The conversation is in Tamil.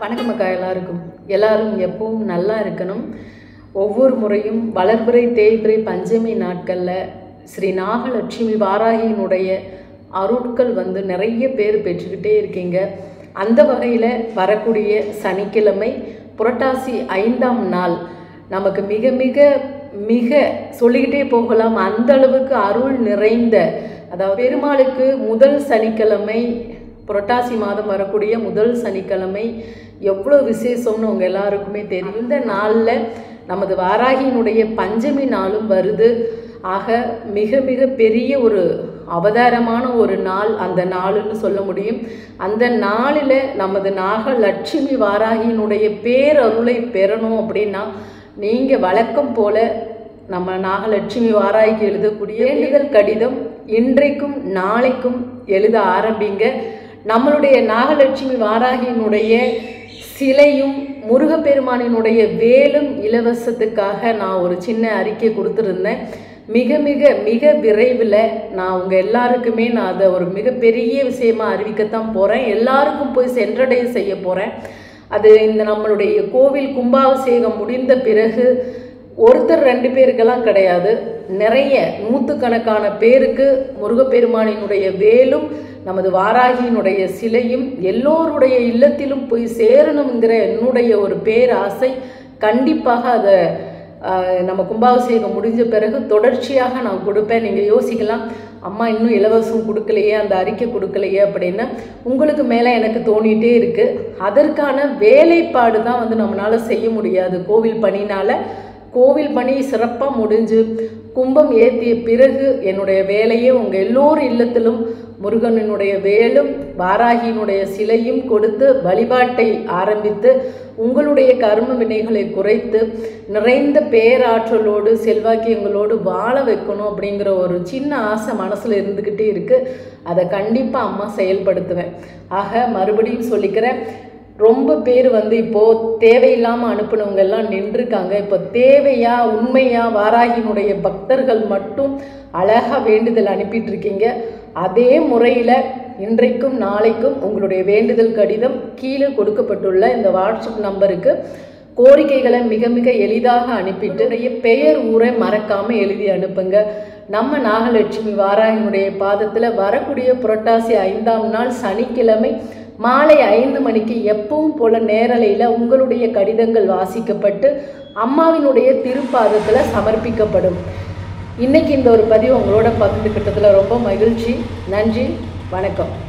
வணக்கம் அக்கா. எல்லாரும் எப்பவும் நல்லா இருக்கணும். ஒவ்வொரு முறையும் வளர்பிறை தேய்பிறை பஞ்சமி நாட்களில் ஸ்ரீ நாகலட்சுமி வாராகியினுடைய அருட்கள் நிறைய பேர் பெற்றுக்கிட்டே இருக்கீங்க. அந்த வகையில் வரக்கூடிய சனிக்கிழமை புரட்டாசி 5ஆம் நாள் நமக்கு மிக மிக மிக சொல்லிக்கிட்டே போகலாம். அந்த அளவுக்கு அருள் நிறைந்த, அதாவது பெருமாளுக்கு முதல் சனிக்கிழமை, புரட்டாசி மாதம் வரக்கூடிய முதல் சனிக்கிழமை எவ்வளோ விசேஷம்னு உங்கள் எல்லாருக்குமே தெரியும். இந்த நாளில் நமது வாராகியினுடைய பஞ்சமி நாளும் வருது. ஆக மிக மிக பெரிய ஒரு அவதாரமான ஒரு நாள் அந்த நாளுன்னு சொல்ல முடியும். அந்த நாளில் நமது நாகலட்சுமி வாராகியினுடைய பேரருளை பெறணும் அப்படின்னா நீங்கள் வழக்கம் போல் நம்ம நாகலட்சுமி வாராகிக்கு எழுதக்கூடிய வேண்டுதல் கடிதம் இன்றைக்கும் நாளைக்கும் எழுத ஆரம்பிங்க. நம்மளுடைய நாகலட்சுமி வாராகியினுடைய சிலையும் முருகப்பெருமானினுடைய வேலும் இலவசத்துக்காக நான் ஒரு சின்ன அறிக்கை கொடுத்துருந்தேன். மிக மிக மிக விரைவில் நான் உங்கள் எல்லாருக்குமே நான் அதை ஒரு மிகப்பெரிய விஷயமாக அறிவிக்கத்தான் போகிறேன். எல்லாருக்கும் போய் சென்றடைய செய்ய போகிறேன். அது இந்த நம்மளுடைய கோவில் கும்பாபிஷேகம் முடிந்த பிறகு ஒருத்தர் 2 பேருக்கெல்லாம் கிடையாது, நிறைய நூற்றுக்கணக்கான பேருக்கு முருகப்பெருமானினுடைய வேலும் நமது வாராகியினுடைய சிலையும் எல்லோருடைய இல்லத்திலும் போய் சேரணுங்கிற என்னுடைய ஒரு பேராசை. கண்டிப்பாக அதை நம்ம கும்பாபிஷேகம் முடிஞ்ச பிறகு தொடர்ச்சியாக நான் கொடுப்பேன். நீங்கள் யோசிக்கலாம், அம்மா இன்னும் இலவசம் கொடுக்கலையே, அந்த அறிக்கை கொடுக்கலையே அப்படின்னு. உங்களுக்கு மேலே எனக்கு தோணிகிட்டே இருக்குது. அதற்கான வேலைப்பாடு தான் நம்மளால் செய்ய முடியாது. கோவில் பணினால் கோவில் பணி சிறப்பாக முடிஞ்சு கும்பம் ஏற்றிய பிறகு என்னுடைய வேலையே உங்கள் எல்லோரும் இல்லத்திலும் முருகனினுடைய வேலும் வாராகியினுடைய சிலையும் கொடுத்து வழிபாட்டை ஆரம்பித்து உங்களுடைய கர்ம வினைகளை குறைத்து நிறைந்த பேராற்றலோடு செல்வாக்கியங்களோடு வாழ வைக்கணும் அப்படிங்கிற ஒரு சின்ன ஆசை மனசில் இருந்துக்கிட்டே இருக்குது. அதை கண்டிப்பாக அம்மா செயல்படுத்துவேன். ஆக மறுபடியும் சொல்லிக்கிறேன், ரொம்ப பேர் இப்போது தேவையில்லாமல் அனுப்பினவங்க எல்லாம் நின்றுருக்காங்க. இப்போ தேவையா உண்மையா வாராகியினுடைய பக்தர்கள் மட்டும் அழகாக வேண்டுதல் அனுப்பிட்டுருக்கீங்க. அதே முறையில் இன்றைக்கும் நாளைக்கும் உங்களுடைய வேண்டுதல் கடிதம் கீழே கொடுக்கப்பட்டுள்ள இந்த வாட்ஸ்அப் நம்பருக்கு கோரிக்கைகளை மிக மிக எளிதாக அனுப்பிட்டு பெயர் ஊரை மறக்காமல் எழுதி அனுப்புங்க. நம்ம நாகலட்சுமி வாராகியினுடைய பாதத்தில் வரக்கூடிய புரட்டாசி 5ஆம் நாள் சனிக்கிழமை மாலை 5 மணிக்கு எப்பவும் போல நேரலையில் உங்களுடைய கடிதங்கள் வாசிக்கப்பட்டு அம்மாவினுடைய திருப்பாதத்தில் சமர்ப்பிக்கப்படும். இன்றைக்கி இந்த ஒரு பதிவு உங்களோட பகிர்ந்துக்கிட்டதில் ரொம்ப மகிழ்ச்சி. நன்றி, வணக்கம்.